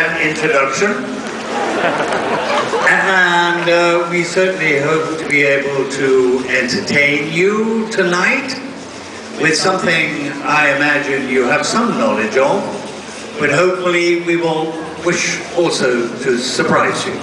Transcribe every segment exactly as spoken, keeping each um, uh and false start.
that introduction. And uh, we certainly hope to be able to entertain you tonight with something I imagine you have some knowledge of, but hopefully we will wish also to surprise you.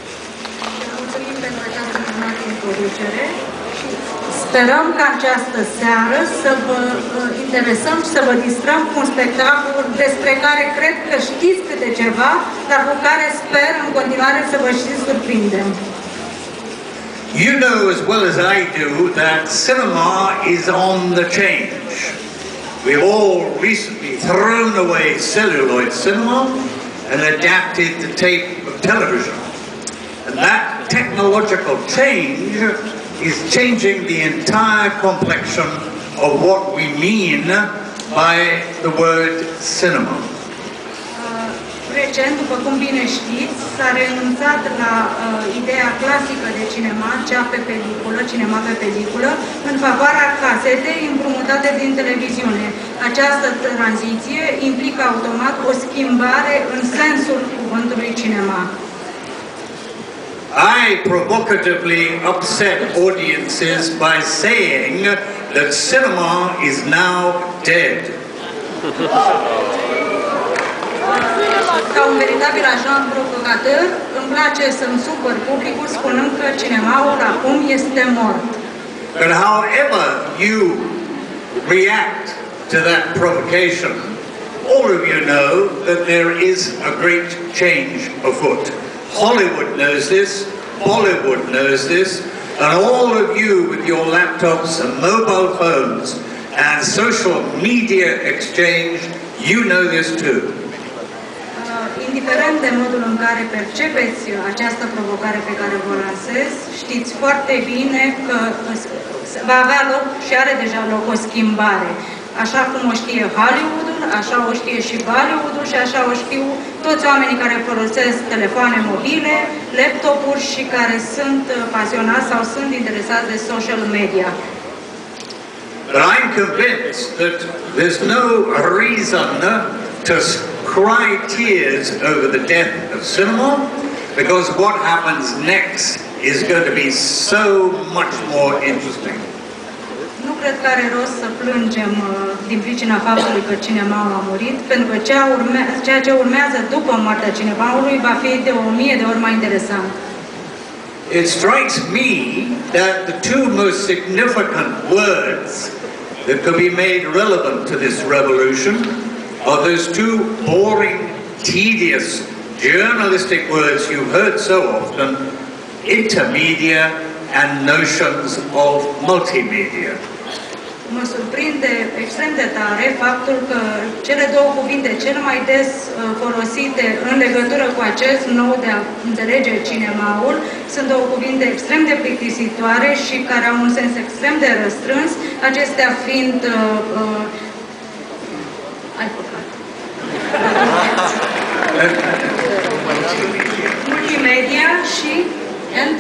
Sperăm ca această seară să vă interesăm și să vă distrăm cu un spectacol despre care cred că știți câte ceva, dar cu care sper în continuare să vă și surprindem. You know as well as I do that cinema is on the change. We've all recently thrown away celluloid cinema and adapted the tape of television. And that technological change is changing the entire complexion of what we mean by the word cinema. Recent, după cum bine știți, s-a renunțat la uh, ideea clasică de cinema, cea pe peliculă, cinema pe peliculă, în favoarea casetei împrumutate din televiziune. Această tranziție implică automat o schimbare în sensul cuvântului cinema. I provocatively upset audiences by saying that cinema is now dead. Ca un veritabil agent provocator, îmi place să-mi supăr publicul spunând că cinemaul acum este mort. But however you react to that provocation, all of you know that there is a great change afoot. Hollywood knows this, Bollywood knows this, and all of you with your laptops and mobile phones and social media exchange, you know this too. Indiferent de modul în care percepeți această provocare pe care vă lansez, știți foarte bine că va avea loc și are deja loc o schimbare. Așa cum o știe Hollywoodul, așa o știe și Bollywoodul și așa o știu toți oamenii care folosesc telefoane mobile, laptopuri și care sunt pasionați sau sunt interesați de social media. But I'm convinced that there's no reason to cry tears over the death of cinema, because what happens next is going to be so much more interesting. Nu cred că are rost să plângem uh, din pricina faptului că cinemaul a murit, pentru că ceea, urme ceea ce urmează după moartea cinemaului va fi de o mie de ori mai interesant. It strikes me that the two most significant words that could be made relevant to this revolution are those two boring, tedious, journalistic words you've heard so often, intermedia and notions of multimedia. Mă surprinde extrem de tare faptul că cele două cuvinte cel mai des uh, folosite în legătură cu acest nou de a înțelege cinemaul sunt două cuvinte extrem de plictisitoare și care au un sens extrem de răstrâns, acestea fiind uh, uh, ai păcat. multimedia și and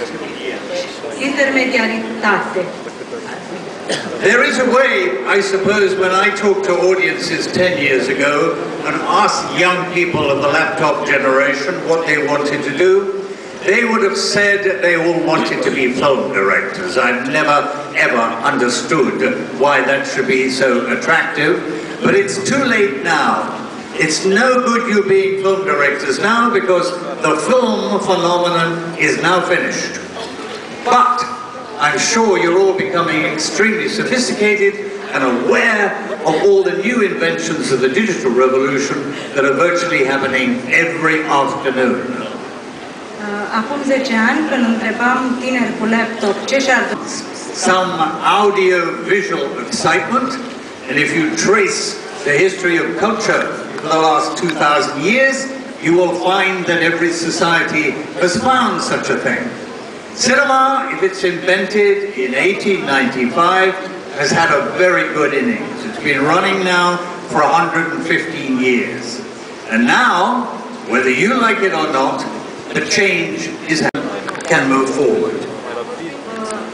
intermediaritate. There is a way, I suppose, when I talked to audiences ten years ago and asked young people of the laptop generation what they wanted to do, they would have said they all wanted to be film directors. I've never, ever understood why that should be so attractive, but it's too late now. It's no good you being film directors now because the film phenomenon is now finished. But I'm sure you're all becoming extremely sophisticated and aware of all the new inventions of the digital revolution that are virtually happening every afternoon. Acum zece ani, când întrebam tineri cu laptop ce și-ar some audio-visual excitement, and if you trace the history of culture for the last two thousand years, you will find that every society has found such a thing. Cinema, if it's invented in eighteen ninety-five, has had a very good innings. It's been running now for one hundred fifteen years. And now, whether you like it or not, the change is can move forward.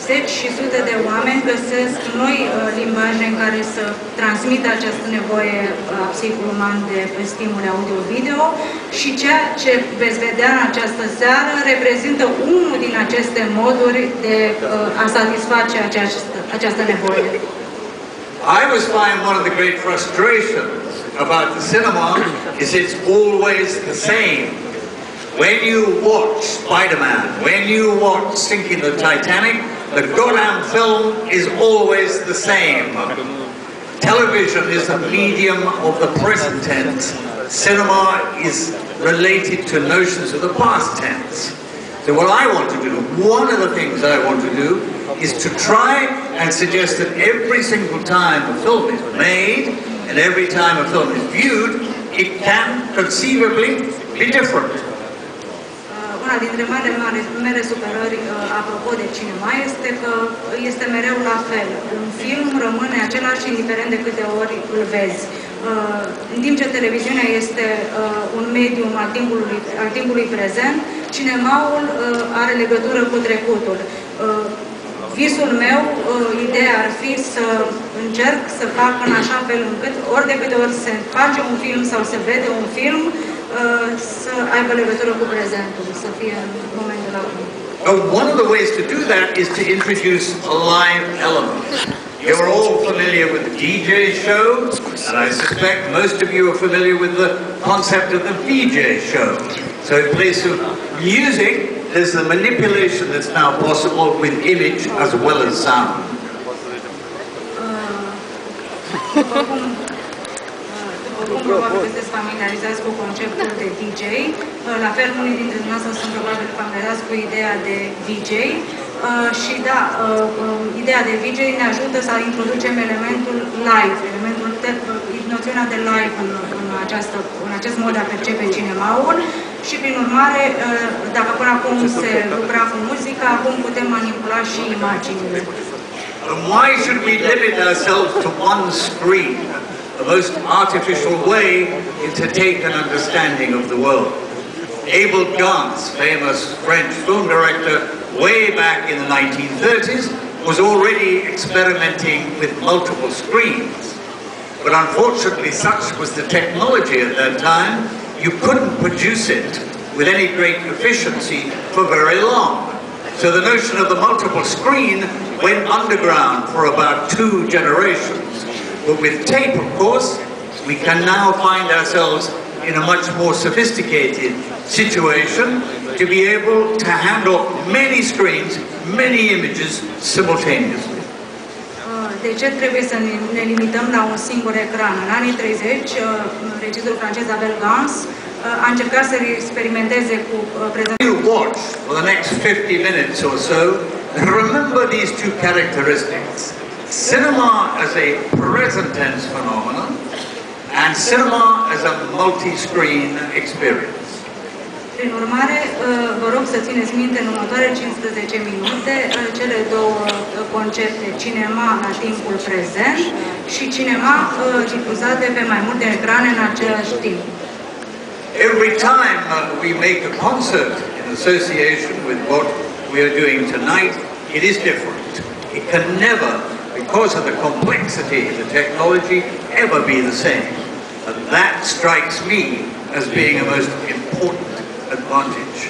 zeci și sute de oameni găsesc noi uh, limbaje în care să transmită această nevoie a psihicului uman de stimuli audio-video și ceea ce veți vedea în această seară reprezintă unul din aceste moduri de uh, a satisface această, această nevoie. I always find one of the great frustrations about the cinema is it's always the same. When you watch Spider-Man, when you watch Sinking the Titanic, the goddamn film is always the same. Television is a medium of the present tense. Cinema is related to notions of the past tense. So what I want to do, one of the things I want to do, is to try and suggest that every single time a film is made, and every time a film is viewed, it can conceivably be different. Una dintre mele, mele, mele superări, uh, apropo de cinema, este că este mereu la fel. Un film rămâne același indiferent de câte ori îl vezi. Uh, în timp ce televiziunea este uh, un medium al timpului, al timpului prezent, cinemaul uh, are legătură cu trecutul. Uh, visul meu, uh, ideea ar fi să încerc să fac în așa fel încât ori de câte ori se face un film sau se vede un film, să aibă legătură cu prezentul, să fie în momentul acum. One of the ways to do that is to introduce a live element. You're all familiar with the D J show, and I suspect most of you are familiar with the concept of the V J show. So in place of music, there's the manipulation that's now possible with image as well as sound. Oricum, probabil că sunteți familiarizați cu conceptul de D J. La fel, unii dintre dumneavoastră sunt probabil familiarizați cu ideea de V J. Și da, ideea de V J ne ajută să introducem elementul live, elementul noțiunea de live în, în, această, în acest mod de a percepe cinemaul și, prin urmare, dacă până acum se lucra cu muzica, acum putem manipula și imaginile. Why should we limit ourselves to one screen? The most artificial way to take an understanding of the world. Abel Gance, famous French film director, way back in the nineteen thirties, was already experimenting with multiple screens. But unfortunately, such was the technology at that time, you couldn't produce it with any great efficiency for very long. So the notion of the multiple screen went underground for about two generations. But with tape, of course, we can now find ourselves in a much more sophisticated situation to be able to handle many screens, many images simultaneously. De ce trebuie să ne limităm la un singur ecran? În anii treizeci, regizorul francez Abel Gance a încercat să experimenteze cu prezentarea. You watch for the next fifty minutes or so, remember these two characteristics. Cinema as a present tense phenomenon and cinema as a multi-screen experience. Prin urmare, vă rog să țineți minte în următoarele cincisprezece minute cele două concepte, cinema la timpul prezent și cinema difuzate pe mai multe ecrane în același timp. Every time we make a concert in association with what we are doing tonight, it is different. It can never, because of the complexity of the technology, ever be the same. And that strikes me as being a most important advantage.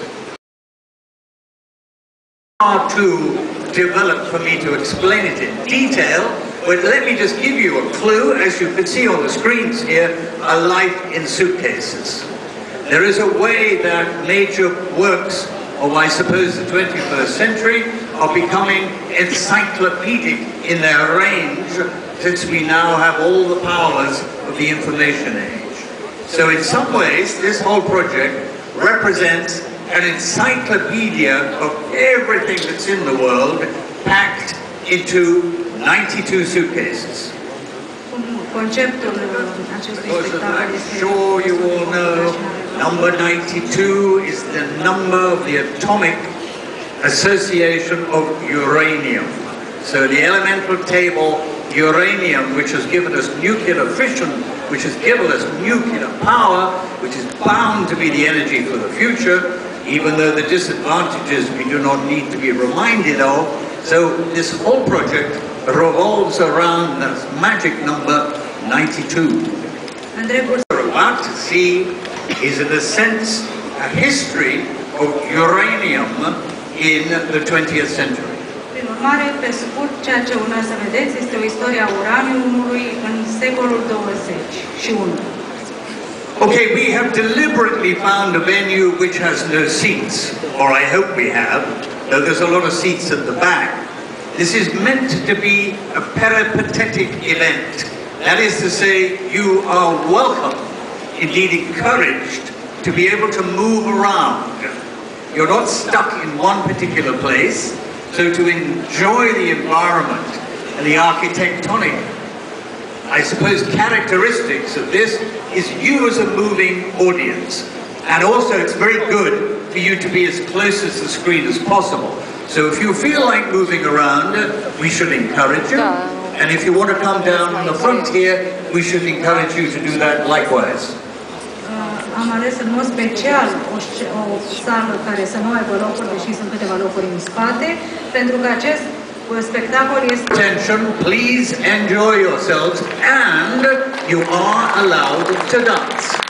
Hard to develop for me to explain it in detail, but let me just give you a clue. As you can see on the screens here, a life in suitcases. There is a way that major works of, I suppose, the twenty-first century are becoming encyclopedic in their range, since we now have all the powers of the information age. So in some ways, this whole project represents an encyclopedia of everything that's in the world packed into ninety-two suitcases. Conceptul acestui spectacol este... Sure you all know, number ninety-two is the number of the atomic association of uranium. So the elemental table, uranium, which has given us nuclear fission, which has given us nuclear power, which is bound to be the energy for the future, even though the disadvantages we do not need to be reminded of, So this whole project revolves around that magic number ninety-two. Întregul What we're about to see is, in a sense, a history of uranium in the twentieth century. Prin urmare, pe scurt, ceea ce urmează să vedeți este o istorie a uraniumului în secolul douăzeci și unu. Okay, we have deliberately found a venue which has no seats, or I hope we have, though there's a lot of seats at the back. This is meant to be a peripatetic event. That is to say, you are welcome, indeed encouraged, to be able to move around. You're not stuck in one particular place, so to enjoy the environment and the architectonic, I suppose, characteristics of this is you as a moving audience. And also it's very good for you to be as close as the screen as possible. So if you feel like moving around, we should encourage you. And if you want to come down on the front here, we should encourage you to do that likewise. Uh, am ales în mod special o, o sală care să nu aibă locuri, deși sunt câteva locuri în spate, pentru că acest spectacol este... Attention, please enjoy yourselves, and you are allowed to dance.